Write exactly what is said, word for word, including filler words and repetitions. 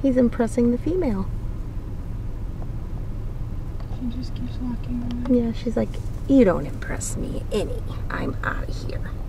He's impressing the female. She just keeps walking away. Yeah, she's like, you don't impress me any. I'm out of here.